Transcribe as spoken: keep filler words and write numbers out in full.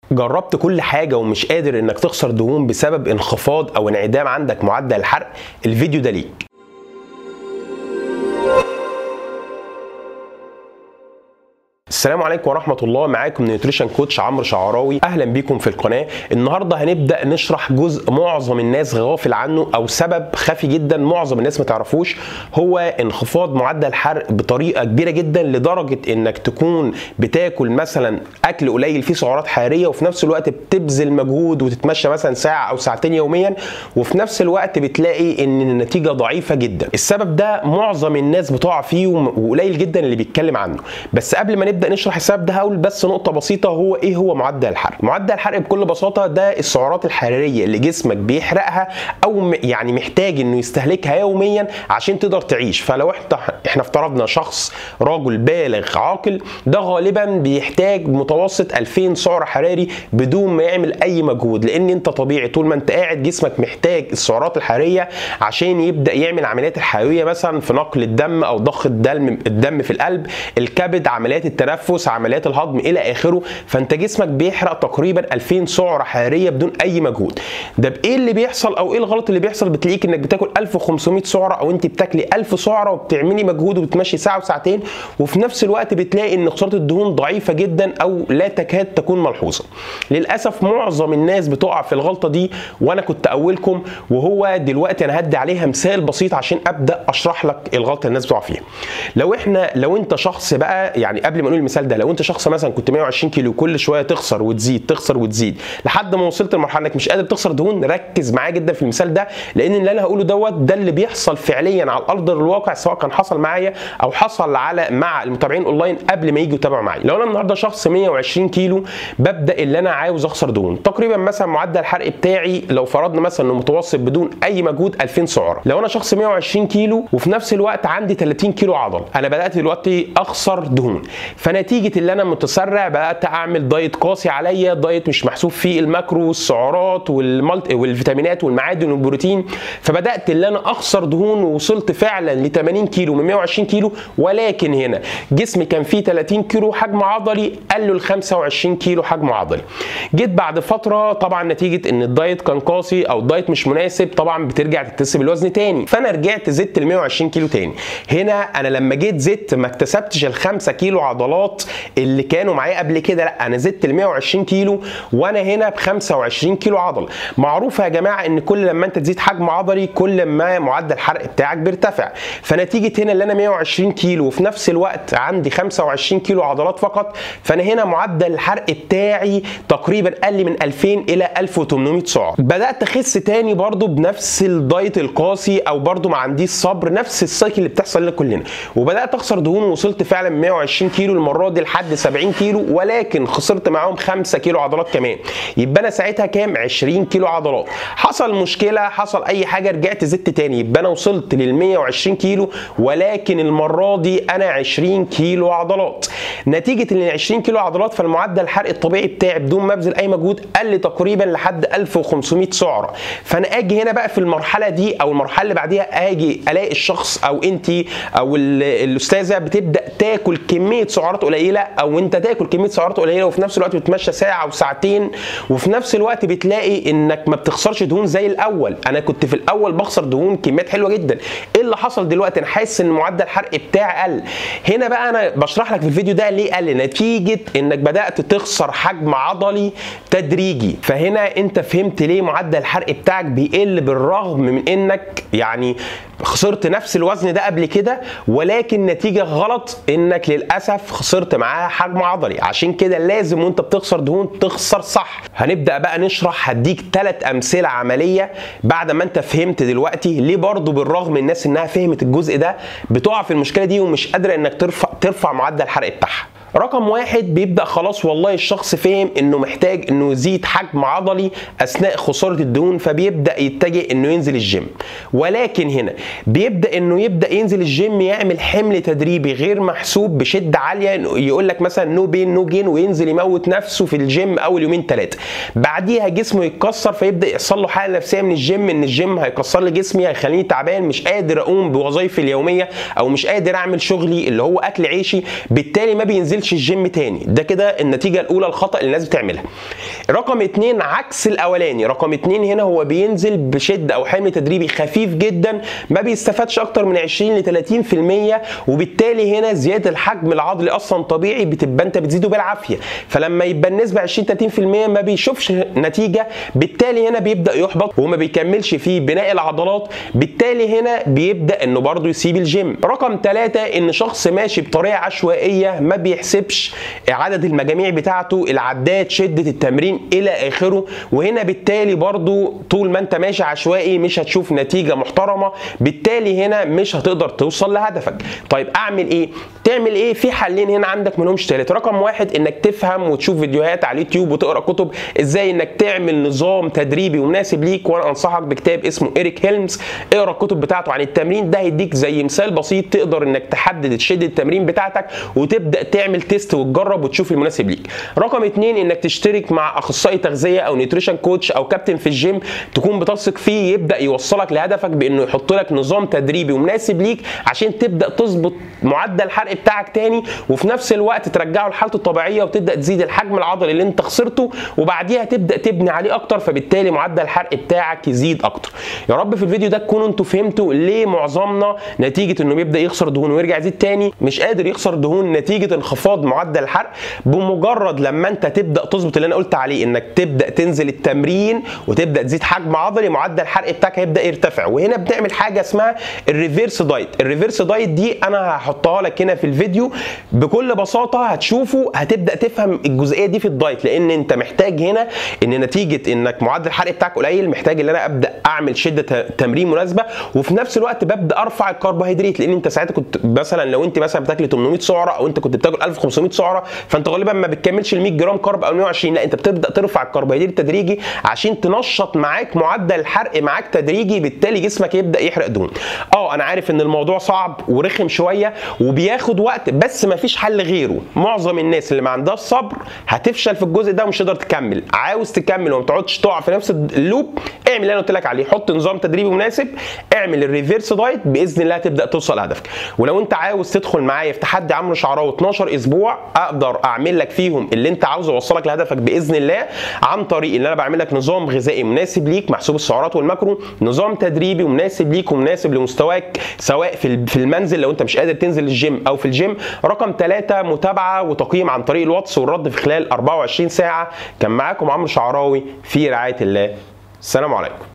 جربت كل حاجة ومش قادر انك تخسر دهون بسبب انخفاض او انعدام عندك معدل الحرق؟ الفيديو ده ليك. السلام عليكم ورحمة الله، معاكم نيوتريشن كوتش عمرو شعراوي. اهلا بيكم في القناة. النهاردة هنبدأ نشرح جزء معظم الناس غافل عنه او سبب خفي جدا معظم الناس ما تعرفوش، هو انخفاض معدل الحرق بطريقة كبيرة جدا لدرجة انك تكون بتاكل مثلا اكل قليل فيه سعرات حرارية وفي نفس الوقت بتبذل مجهود وتتمشى مثلا ساعة او ساعتين يوميا وفي نفس الوقت بتلاقي ان النتيجة ضعيفة جدا. السبب ده معظم الناس بتقع فيه وقليل جدا اللي بيتكلم عنه. بس قبل ما نبدأ نشرح السبب ده هقول بس نقطة بسيطة، هو ايه هو معدل الحرق؟ معدل الحرق بكل بساطة ده السعرات الحرارية اللي جسمك بيحرقها او يعني محتاج انه يستهلكها يوميا عشان تقدر تعيش. فلو احنا افترضنا شخص راجل بالغ عاقل، ده غالبا بيحتاج متوسط ألفين سعر حراري بدون ما يعمل اي مجهود، لان انت طبيعي طول ما انت قاعد جسمك محتاج السعرات الحرارية عشان يبدأ يعمل عمليات الحيوية مثلا في نقل الدم او ضخ الدم الدم في القلب، الكبد، عمليات التنفس، عمليات الهضم الى اخره. فانت جسمك بيحرق تقريبا ألفين سعره حراريه بدون اي مجهود. ده بايه اللي بيحصل او ايه الغلط اللي بيحصل؟ بتلاقيك انك بتاكل ألف وخمسمية سعره او انت بتاكلي ألف سعره وبتعملي مجهود وبتمشي ساعه وساعتين، وفي نفس الوقت بتلاقي ان خساره الدهون ضعيفه جدا او لا تكاد تكون ملحوظه. للاسف معظم الناس بتقع في الغلطه دي وانا كنت اولكم، وهو دلوقتي انا هدي عليها مثال بسيط عشان ابدا اشرح لك الغلطه اللي الناس بتقع فيها. لو احنا لو انت شخص بقى، يعني قبل ما نقول المثال ده، لو انت شخص مثلا كنت مية وعشرين كيلو كل شويه تخسر وتزيد تخسر وتزيد لحد ما وصلت لمرحله انك مش قادر تخسر دهون، ركز معايا جدا في المثال ده، لان اللي انا هقوله دوت ده اللي بيحصل فعليا على ارض الواقع، سواء كان حصل معايا او حصل على مع المتابعين اونلاين قبل ما يجوا يتابعوا معايا. لو انا النهارده شخص مية وعشرين كيلو ببدا اللي انا عاوز اخسر دهون، تقريبا مثلا معدل الحرق بتاعي لو فرضنا مثلا انه متوسط بدون اي مجهود ألفين سعره. لو انا شخص مية وعشرين كيلو وفي نفس الوقت عندي تلاتين كيلو عضل، انا بدات دلوقتي اخسر دهون. فنتيجه اللي انا متسرع بدات اعمل دايت قاسي عليا، دايت مش محسوب فيه الماكرو والسعرات والمالت والفيتامينات والمعادن والبروتين، فبدات اللي انا اخسر دهون ووصلت فعلا ل تمانين كيلو من مية وعشرين كيلو، ولكن هنا جسمي كان فيه تلاتين كيلو حجم عضلي قال له ل خمسة وعشرين كيلو حجم عضلي. جيت بعد فتره طبعا نتيجه ان الدايت كان قاسي او الدايت مش مناسب، طبعا بترجع تكتسب الوزن تاني، فانا رجعت زدت ل مية وعشرين كيلو تاني. هنا انا لما جيت زدت ما اكتسبتش ال خمسة كيلو عضلات اللي كانوا معايا قبل كده، لا انا زدت ل مية وعشرين كيلو وانا هنا ب خمسة وعشرين كيلو عضل. معروفه يا جماعه ان كل لما انت تزيد حجم عضلي كل ما معدل الحرق بتاعك بيرتفع. فنتيجه هنا اللي انا مية وعشرين كيلو وفي نفس الوقت عندي خمسة وعشرين كيلو عضلات فقط، فانا هنا معدل الحرق بتاعي تقريبا قل من ألفين الى ألف وتمنمية سعر. بدات اخس تاني برضو بنفس الدايت القاسي او برضو ما عنديش صبر، نفس السايكل اللي بتحصل لنا كلنا، وبدات اخسر دهون ووصلت فعلا مية وعشرين كيلو المره دي لحد سبعين كيلو، ولكن خسرت معاهم خمسة كيلو عضلات كمان. يبقى انا ساعتها كام؟ عشرين كيلو عضلات. حصل مشكله، حصل اي حاجه، رجعت زدت تاني، يبقى انا وصلت لل مية وعشرين كيلو، ولكن المره دي انا عشرين كيلو عضلات. نتيجه ان عشرين كيلو عضلات فالمعدل الحرق الطبيعي بتاعي بدون ما ابذل اي مجهود قل تقريبا لحد ألف وخمسمية سعره. فانا اجي هنا بقى في المرحله دي او المرحله اللي بعديها اجي الاقي الشخص او انت او الاستاذه بتبدا تاكل كميه سعرات قليله، او انت تاكل كميه سعرات قليله وفي نفس الوقت بتتمشى ساعه وساعتين، وفي نفس الوقت بتلاقي انك ما بتخسرش دهون زي الاول. انا كنت في الاول بخسر دهون كميات حلوه جدا، ايه اللي حصل دلوقتي؟ انا حاسس ان معدل الحرق بتاعي قل. هنا بقى انا بشرح لك في الفيديو ده ليه قل، نتيجه انك بدات تخسر حجم عضلي تدريجي. فهنا انت فهمت ليه معدل الحرق بتاعك بيقل بالرغم من انك يعني خسرت نفس الوزن ده قبل كده، ولكن نتيجه غلط انك للاسف خسرت معاه حجم عضلي. عشان كده لازم وانت بتخسر دهون تخسر صح. هنبدا بقى نشرح، هديك ثلاث امثله عمليه بعد ما انت فهمت دلوقتي ليه برضو بالرغم من الناس انها فهمت الجزء ده بتقع في المشكله دي ومش قادره انك ترفع ترفع معدل الحرق بتاعها. رقم واحد، بيبدأ خلاص والله الشخص فهم انه محتاج انه يزيد حجم عضلي اثناء خسارة الدهون، فبيبدأ يتجه انه ينزل الجيم. ولكن هنا بيبدأ انه يبدأ ينزل الجيم يعمل حمل تدريبي غير محسوب بشدة عالية، يقول لك مثلا نو بين نو جين، وينزل يموت نفسه في الجيم اول يومين ثلاثة، بعديها جسمه يتكسر فيبدأ يحصل له حالة نفسية من الجيم، ان الجيم هيكسر لي جسمي، هيخليني تعبان، مش قادر اقوم بوظائفي اليومية او مش قادر اعمل شغلي اللي هو اكل عيشي، بالتالي ما بينزلش تعملش الجيم تاني. ده كده النتيجه الاولى الخطا اللي الناس بتعملها. رقم اتنين عكس الاولاني. رقم اتنين هنا هو بينزل بشده او حمل تدريبي خفيف جدا، ما بيستفادش اكتر من عشرين ل ثلاثين في المية، وبالتالي هنا زياده الحجم العضلي اصلا طبيعي بتبقى انت بتزيده بالعافيه، فلما يبقى النسبه عشرين ثلاثين في المية ما بيشوفش نتيجه، بالتالي هنا بيبدا يحبط وما بيكملش في بناء العضلات، بالتالي هنا بيبدا انه برضه يسيب الجيم. رقم ثلاثة ان شخص ماشي بطريقه عشوائيه ما بيحسبش عدد المجاميع بتاعته، العدات، شده التمرين الى اخره، وهنا بالتالي برضه طول ما انت ماشي عشوائي مش هتشوف نتيجه محترمه، بالتالي هنا مش هتقدر توصل لهدفك. طيب اعمل ايه؟ تعمل ايه؟ في حلين هنا عندك منهمش تالت. رقم واحد انك تفهم وتشوف فيديوهات على اليوتيوب وتقرا كتب ازاي انك تعمل نظام تدريبي ومناسب ليك، وانا انصحك بكتاب اسمه إيريك هيلمز، اقرا الكتب بتاعته عن التمرين، ده هيديك زي مثال بسيط تقدر انك تحدد شده التمرين بتاعتك وتبدا تعمل تيست وتجرب وتشوف المناسب ليك. رقم اتنين انك تشترك مع اخصائي تغذيه او نيوتريشن كوتش او كابتن في الجيم تكون بتثق فيه، يبدا يوصلك لهدفك بانه يحط لك نظام تدريبي ومناسب ليك عشان تبدا تظبط معدل الحرق بتاعك تاني، وفي نفس الوقت ترجعه لحالته الطبيعيه وتبدا تزيد الحجم العضلي اللي انت خسرته، وبعديها تبدا تبني عليه اكتر، فبالتالي معدل الحرق بتاعك يزيد اكتر. يا رب في الفيديو ده تكونوا انتوا فهمتوا ليه معظمنا نتيجه انه بيبدا يخسر دهون ويرجع يزيد تاني مش قادر يخسر دهون نتيجه انخفاض معدل الحرق. بمجرد لما انت تبدا تظبط اللي انا قلت عليه، انك تبدا تنزل التمرين وتبدا تزيد حجم عضلي، معدل الحرق بتاعك هيبدا يرتفع. وهنا بنعمل حاجه اسمها الريفيرس دايت. الريفيرس دايت دي انا هحطها لك هنا في الفيديو، بكل بساطه هتشوفه هتبدا تفهم الجزئيه دي في الدايت، لان انت محتاج هنا ان نتيجه انك معدل الحرق بتاعك قليل محتاج ان انا ابدا اعمل شده تمرين مناسبه، وفي نفس الوقت ببدا ارفع الكربوهيدرات، لان انت ساعتها كنت مثلا لو انت مثلا بتاكل ثمانمائة سعره او انت كنت بتاكل ألف وخمسمائة سعره، فانت غالبا ما بتكملش ال مائة جرام كارب او مائة وعشرين، لا انت بتبدا ترفع الكربوهيدرات تدريجي عشان تنشط معاك معدل الحرق معاك تدريجي، بالتالي جسمك يبدا يحرق دهون. اه انا عارف ان الموضوع صعب ورخم شويه وبياخد وقت، بس ما فيش حل غيره. معظم الناس اللي ما عندهاش صبر هتفشل في الجزء ده ومش هتقدر تكمل. عاوز تكمل وما تقعدش تقع في نفس اللوب، اعمل اللي انا قلت لك عليه، حط نظام تدريبي مناسب، اعمل الريفيرس دايت، باذن الله هتبدا توصل لهدفك. ولو انت عاوز تدخل معايا في تحدي عمرو شعراوي اتناشر اسبوع اقدر اعمل لك فيهم اللي انت عاوزه اوصلك لهدفك باذن الله، عن طريق ان انا بعمل لك نظام غذائي مناسب ليك محسوب السعرات والماكرو، نظام تدريبي مناسب ليك ومناسب لمستواك سواء في المنزل لو انت مش قادر تنزل الجيم او في الجيم. رقم ثلاثة متابعه وتقييم عن طريق الواتس والرد في خلال أربعة وعشرين ساعه. كان معاكم عمرو شعراوي في رعايه الله. السلام عليكم.